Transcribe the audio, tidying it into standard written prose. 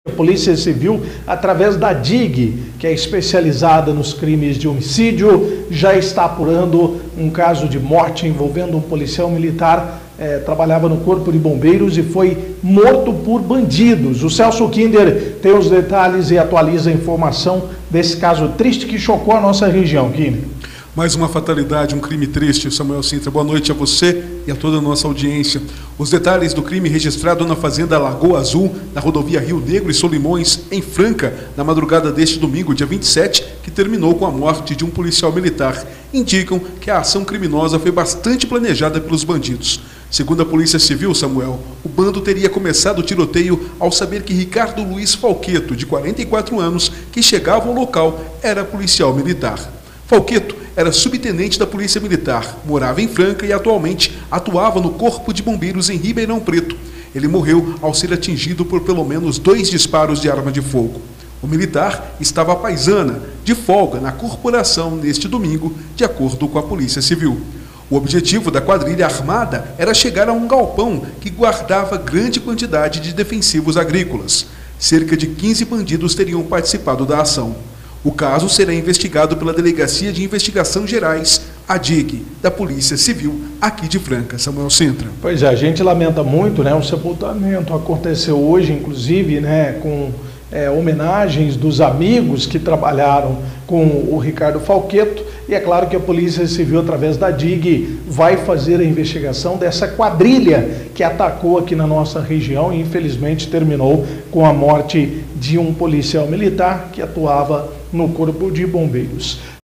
A Polícia Civil, através da DIG, que é especializada nos crimes de homicídio, já está apurando um caso de morte envolvendo um policial militar, trabalhava no Corpo de Bombeiros e foi morto por bandidos. O Celso Kinder tem os detalhes e atualiza a informação desse caso triste que chocou a nossa região. Kinder. Mais uma fatalidade, um crime triste. Samuel Sintra, boa noite a você e a toda a nossa audiência. Os detalhes do crime registrado na fazenda Lagoa Azul, na rodovia Rio Negro e Solimões, em Franca, na madrugada deste domingo, dia 27, que terminou com a morte de um policial militar, indicam que a ação criminosa foi bastante planejada pelos bandidos. Segundo a Polícia Civil, Samuel, o bando teria começado o tiroteio ao saber que Ricardo Luiz Falqueto, de 44 anos, que chegava ao local, era policial militar. Falqueto era subtenente da Polícia Militar, morava em Franca e atualmente atuava no Corpo de Bombeiros em Ribeirão Preto. Ele morreu ao ser atingido por pelo menos 2 disparos de arma de fogo. O militar estava à paisana, de folga, na corporação neste domingo, de acordo com a Polícia Civil. O objetivo da quadrilha armada era chegar a um galpão que guardava grande quantidade de defensivos agrícolas. Cerca de 15 bandidos teriam participado da ação. O caso será investigado pela Delegacia de Investigação Gerais, a DIG, da Polícia Civil, aqui de Franca. Samuel Sintra. Pois é, a gente lamenta muito, né? O sepultamento aconteceu hoje, inclusive, né, com homenagens dos amigos que trabalharam com o Ricardo Falqueto, e é claro que a Polícia Civil, através da DIG, vai fazer a investigação dessa quadrilha que atacou aqui na nossa região e infelizmente terminou com a morte de um policial militar que atuava no Corpo de Bombeiros.